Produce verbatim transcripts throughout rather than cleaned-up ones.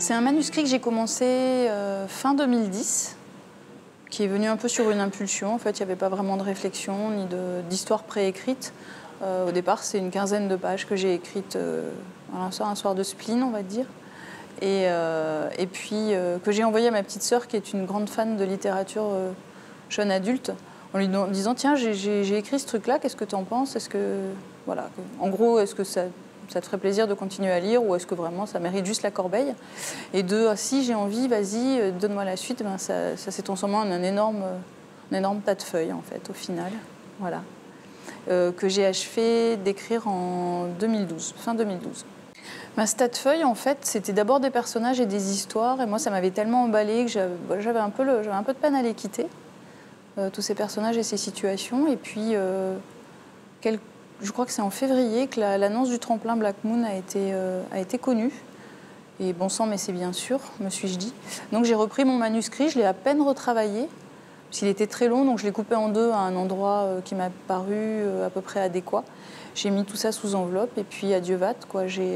C'est un manuscrit que j'ai commencé euh, fin deux mille dix, qui est venu un peu sur une impulsion. En fait, il n'y avait pas vraiment de réflexion ni d'histoire préécrite. Euh, au départ, c'est une quinzaine de pages que j'ai écrites euh, un, soir, un soir de spleen, on va dire. Et, euh, et puis euh, que j'ai envoyé à ma petite sœur, qui est une grande fan de littérature euh, jeune adulte, en lui disant « Tiens, j'ai écrit ce truc-là, qu'est-ce que tu en penses? Est-ce que, voilà, en gros, est-ce que ça, ça te ferait plaisir de continuer à lire ou est-ce que vraiment ça mérite juste la corbeille ?» Et de ah, « Si j'ai envie, vas-y, donne-moi la suite. » Ben, ça, ça s'est transformé en un énorme, un énorme tas de feuilles, en fait, au final. Voilà. Euh, que j'ai achevé d'écrire en deux mille douze, fin deux mille douze. Ma tas de feuilles, en fait, c'était d'abord des personnages et des histoires. Et moi, ça m'avait tellement emballé que j'avais un, peu un peu de peine à les quitter. Euh, tous ces personnages et ces situations. Et puis, euh, quel, je crois que c'est en février que l'annonce la, du tremplin Black Moon a été, euh, a été connue. Et bon sang, mais c'est bien sûr, me suis-je dit. Donc j'ai repris mon manuscrit, je l'ai à peine retravaillé, parce qu'il était très long, donc je l'ai coupé en deux à un endroit euh, qui m'a paru euh, à peu près adéquat. J'ai mis tout ça sous enveloppe, et puis adieu vat, quoi. J'ai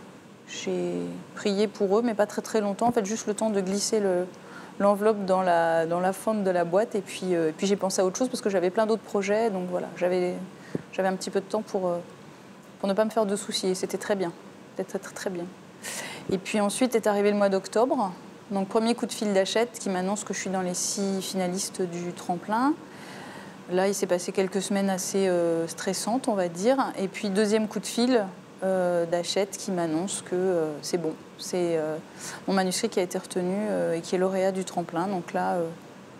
euh, prié pour eux, mais pas très très longtemps, en fait, juste le temps de glisser le... l'enveloppe dans la, dans la fente de la boîte et puis, euh, puis j'ai pensé à autre chose parce que j'avais plein d'autres projets, donc voilà, j'avais un petit peu de temps pour, euh, pour ne pas me faire de soucis et c'était très bien, c'était très, très bien. Et puis ensuite est arrivé le mois d'octobre, donc premier coup de fil d'Hachette qui m'annonce que je suis dans les six finalistes du tremplin. Là, il s'est passé quelques semaines assez euh, stressantes, on va dire, et puis deuxième coup de fil Euh, d'Hachette qui m'annonce que euh, c'est bon. C'est euh, mon manuscrit qui a été retenu euh, et qui est lauréat du tremplin. Donc là, euh,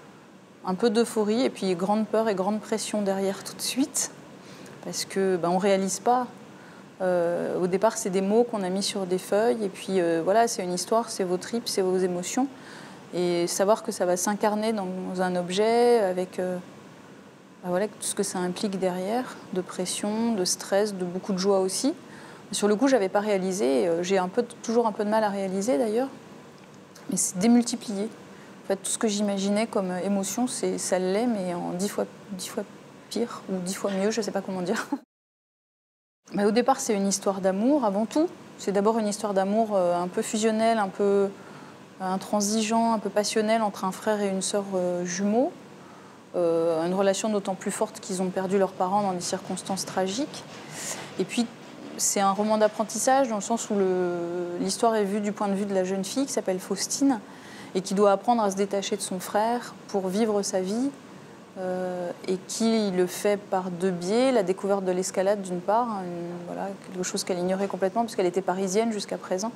un peu d'euphorie et puis grande peur et grande pression derrière tout de suite. Parce qu'on ben, ne réalise pas. Euh, au départ, c'est des mots qu'on a mis sur des feuilles. Et puis euh, voilà, c'est une histoire, c'est vos tripes, c'est vos émotions. Et savoir que ça va s'incarner dans un objet avec euh, ben, voilà, tout ce que ça implique derrière, de pression, de stress, de beaucoup de joie aussi. Sur le coup, je n'avais pas réalisé. J'ai un peu, toujours un peu de mal à réaliser, d'ailleurs. Mais c'est démultiplié. En fait, tout ce que j'imaginais comme émotion, ça l'est, mais en dix fois, dix fois pire, ou dix fois mieux, je ne sais pas comment dire. Mais au départ, c'est une histoire d'amour, avant tout. C'est d'abord une histoire d'amour un peu fusionnelle, un peu intransigeant, un peu passionnelle entre un frère et une sœur jumeaux. Euh, une relation d'autant plus forte qu'ils ont perdu leurs parents dans des circonstances tragiques. Et puis, c'est un roman d'apprentissage dans le sens où l'histoire est vue du point de vue de la jeune fille qui s'appelle Faustine et qui doit apprendre à se détacher de son frère pour vivre sa vie euh, et qui le fait par deux biais, la découverte de l'escalade d'une part, une, voilà, quelque chose qu'elle ignorait complètement parce qu'elle était parisienne jusqu'à présent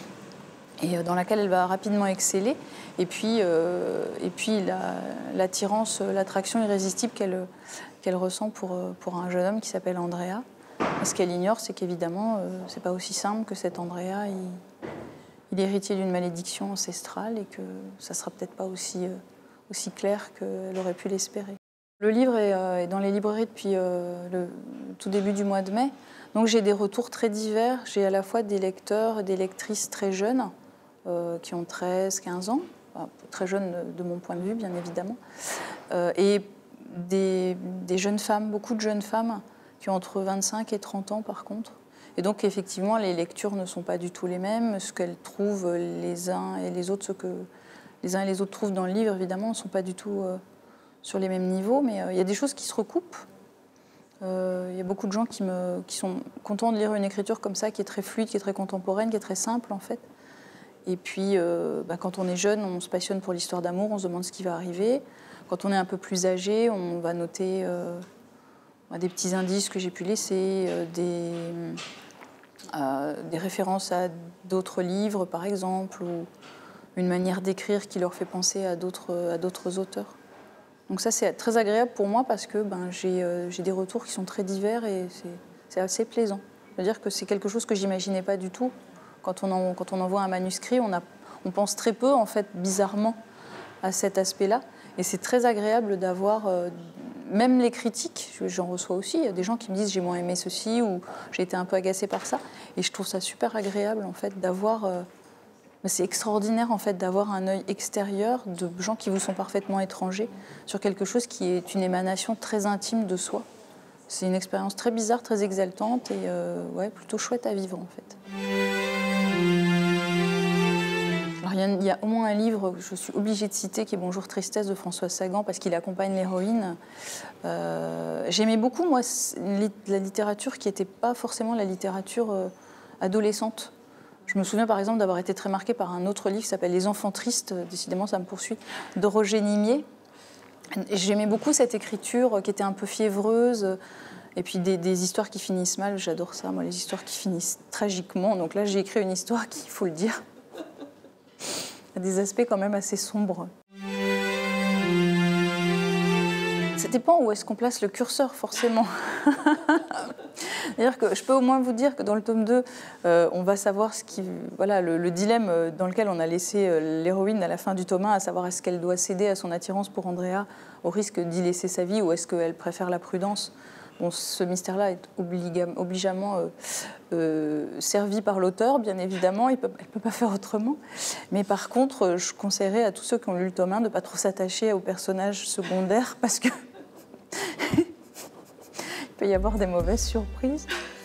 et dans laquelle elle va rapidement exceller et puis, euh, et puis l'attirance, la, l'attraction irrésistible qu'elle qu'elle ressent pour, pour un jeune homme qui s'appelle Andrea. Et ce qu'elle ignore, c'est qu'évidemment, euh, c'est pas aussi simple que cet Andrea, il, il est héritier d'une malédiction ancestrale et que ça sera peut-être pas aussi, euh, aussi clair qu'elle aurait pu l'espérer. Le livre est, euh, est dans les librairies depuis euh, le tout début du mois de mai, donc j'ai des retours très divers. J'ai à la fois des lecteurs et des lectrices très jeunes, euh, qui ont treize, quinze ans, enfin, très jeunes de mon point de vue, bien évidemment, euh, et des, des jeunes femmes, beaucoup de jeunes femmes, qui ont entre vingt-cinq et trente ans par contre. Et donc effectivement, les lectures ne sont pas du tout les mêmes. Ce qu'elles trouvent les uns et les autres, ce que les uns et les autres trouvent dans le livre, évidemment, ne sont pas du tout euh, sur les mêmes niveaux. Mais euh, il y a des choses qui se recoupent. Euh, il y a beaucoup de gens qui, me, qui sont contents de lire une écriture comme ça, qui est très fluide, qui est très contemporaine, qui est très simple en fait. Et puis, euh, bah, quand on est jeune, on se passionne pour l'histoire d'amour, on se demande ce qui va arriver. Quand on est un peu plus âgé, on va noter... Euh, des petits indices que j'ai pu laisser, euh, des, euh, des références à d'autres livres, par exemple, ou une manière d'écrire qui leur fait penser à d'autres à d'autres auteurs. Donc ça, c'est très agréable pour moi parce que ben, j'ai euh, j'ai des retours qui sont très divers et c'est assez plaisant. C'est-à-dire que c'est quelque chose que j'imaginais pas du tout. Quand on, en, quand on envoie un manuscrit, on, a, on pense très peu, en fait, bizarrement, à cet aspect-là. Et c'est très agréable d'avoir... Euh, Même les critiques, j'en reçois aussi. Il y a des gens qui me disent j'ai moins aimé ceci ou j'ai été un peu agacée par ça. Et je trouve ça super agréable en fait d'avoir. Euh, c'est extraordinaire en fait d'avoir un œil extérieur de gens qui vous sont parfaitement étrangers sur quelque chose qui est une émanation très intime de soi. C'est une expérience très bizarre, très exaltante et euh, ouais, plutôt chouette à vivre en fait. y a, il y a au moins un livre que je suis obligée de citer qui est Bonjour Tristesse de François Sagan parce qu'il accompagne l'héroïne. Euh, J'aimais beaucoup, moi, la littérature qui n'était pas forcément la littérature euh, adolescente. Je me souviens par exemple d'avoir été très marquée par un autre livre qui s'appelle Les enfants tristes, décidément ça me poursuit, de Roger Nimier. J'aimais beaucoup cette écriture qui était un peu fiévreuse, et puis des, des histoires qui finissent mal, j'adore ça, moi, les histoires qui finissent tragiquement. Donc là, j'ai écrit une histoire qui, il faut le dire, a des aspects quand même assez sombres. Ça dépend où est-ce qu'on place le curseur, forcément. C'est-à-dire que je peux au moins vous dire que dans le tome deux, euh, on va savoir ce qui, voilà, le, le dilemme dans lequel on a laissé euh, l'héroïne à la fin du tome un, à savoir est-ce qu'elle doit céder à son attirance pour Andrea au risque d'y laisser sa vie ou est-ce qu'elle préfère la prudence. Bon, ce mystère-là est obligeamment euh, euh, servi par l'auteur, bien évidemment, elle ne peut pas faire autrement. Mais par contre, je conseillerais à tous ceux qui ont lu le tome un de ne pas trop s'attacher aux personnages secondaires parce que il peut y avoir des mauvaises surprises.